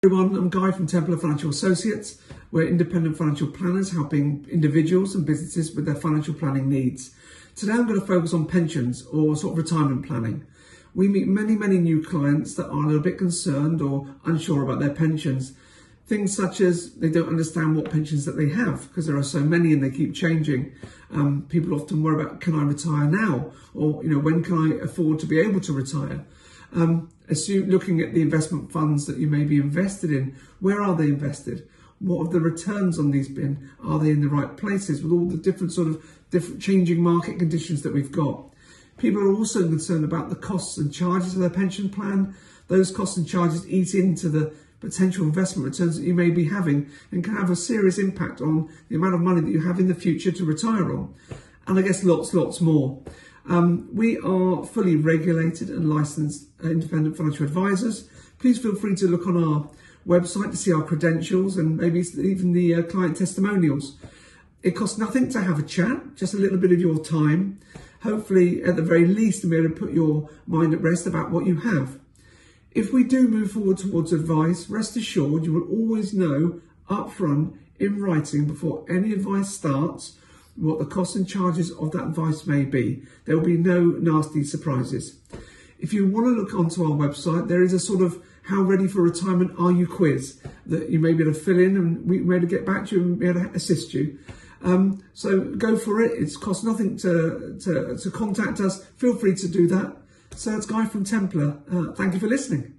Everyone, I'm Guy from Templar Financial Associates. We're independent financial planners helping individuals and businesses with their financial planning needs. Today I'm going to focus on pensions or sort of retirement planning. We meet many new clients that are a little bit concerned or unsure about their pensions. Things such as they don't understand what pensions that they have because there are so many and they keep changing. People often worry about, can I retire now? Or, when can I afford to be able to retire? Looking at the investment funds that you may be invested in, where are they invested? What have the returns on these been? Are they in the right places with all the different changing market conditions that we've got? People are also concerned about the costs and charges of their pension plan. Those costs and charges eat into the potential investment returns that you may be having and can have a serious impact on the amount of money that you have in the future to retire on. And I guess lots more. We are fully regulated and licensed independent financial advisors. Please feel free to look on our website to see our credentials and maybe even the client testimonials. It costs nothing to have a chat, just a little bit of your time. Hopefully, at the very least, to be able to put your mind at rest about what you have. If we do move forward towards advice, rest assured you will always know upfront in writing before any advice starts what the costs and charges of that advice may be. There will be no nasty surprises. If you want to look onto our website, there is a sort of how ready for retirement are you quiz that you may be able to fill in and we may be able to get back to you and be able to assist you. So go for it. It's cost nothing to contact us. Feel free to do that. So that's Guy from Templar. Thank you for listening.